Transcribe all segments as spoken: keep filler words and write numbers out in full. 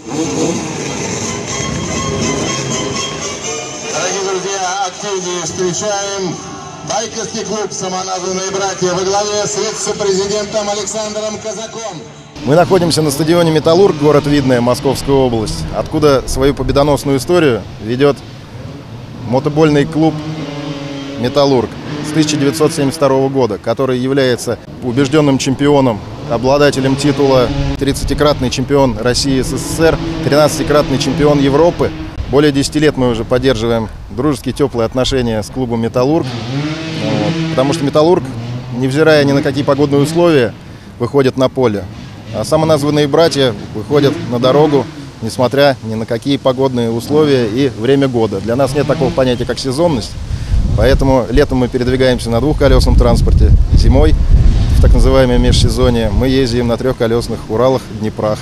Дорогие друзья, активнее встречаем байкерский клуб «Самоназванные братья» во главе с вице-президентом Александром Казаком. Мы находимся на стадионе «Металлург», город Видное, Московская область, откуда свою победоносную историю ведет мотобольный клуб «Металлург» с тысяча девятьсот семьдесят второго года, который является убежденным чемпионом, обладателем титула тридцатикратный чемпион России и СССР, тринадцатикратный чемпион Европы. Более десяти лет мы уже поддерживаем дружеские теплые отношения с клубом «Металлург», потому что «Металлург», невзирая ни на какие погодные условия, выходит на поле. А самоназванные братья выходят на дорогу, несмотря ни на какие погодные условия и время года. Для нас нет такого понятия, как сезонность, поэтому летом мы передвигаемся на двухколесном транспорте, зимой, в так называемое межсезонье, мы ездим на трехколесных Уралах, Днепрох.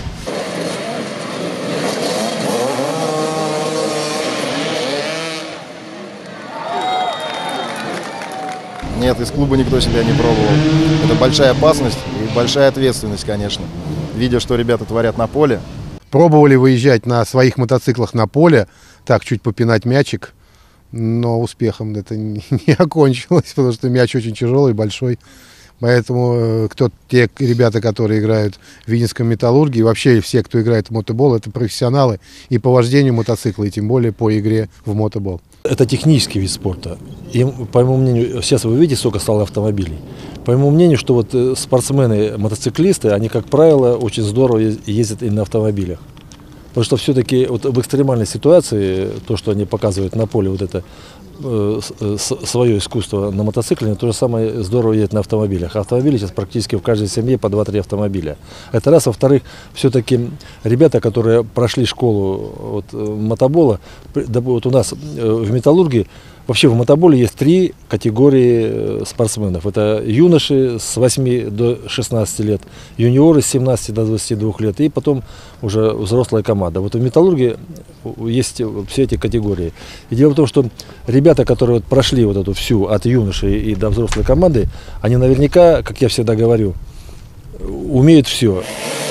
Нет, из клуба никто себя не пробовал. Это большая опасность и большая ответственность, конечно. Видя, что ребята творят на поле. Пробовали выезжать на своих мотоциклах на поле, так чуть попинать мячик, но успехом это не, не окончилось, потому что мяч очень тяжелый, большой. Поэтому кто, те ребята, которые играют в Видненском «Металлурге», и вообще все, кто играет в мотобол, это профессионалы и по вождению мотоцикла, и тем более по игре в мотобол. Это технический вид спорта. И, по моему мнению, сейчас вы видите, сколько стало автомобилей. По моему мнению, что вот спортсмены, мотоциклисты, они, как правило, очень здорово ездят и на автомобилях. Потому что все-таки вот в экстремальной ситуации, то, что они показывают на поле, вот это э, свое искусство на мотоцикле, то же самое здорово едет на автомобилях. Автомобили сейчас практически в каждой семье по два-три автомобиля. Это раз. Во-вторых, все-таки ребята, которые прошли школу вот, мотобола, вот у нас в «Металлурге», вообще в мотоболе есть три категории спортсменов. Это юноши с восьми до шестнадцати лет, юниоры с семнадцати до двадцати двух лет и потом уже взрослая команда. Вот в «Металлурге» есть все эти категории. И дело в том, что ребята, которые вот прошли вот эту всю от юношей и до взрослой команды, они наверняка, как я всегда говорю, умеют все.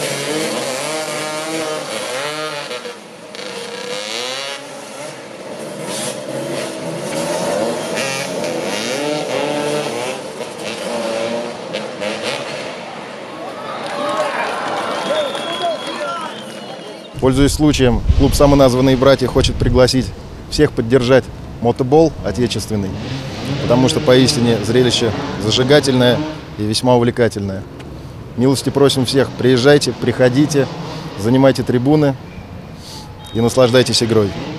Пользуясь случаем, клуб «Самоназванные братья» хочет пригласить всех поддержать мотобол отечественный, потому что поистине зрелище зажигательное и весьма увлекательное. Милости просим всех, приезжайте, приходите, занимайте трибуны и наслаждайтесь игрой.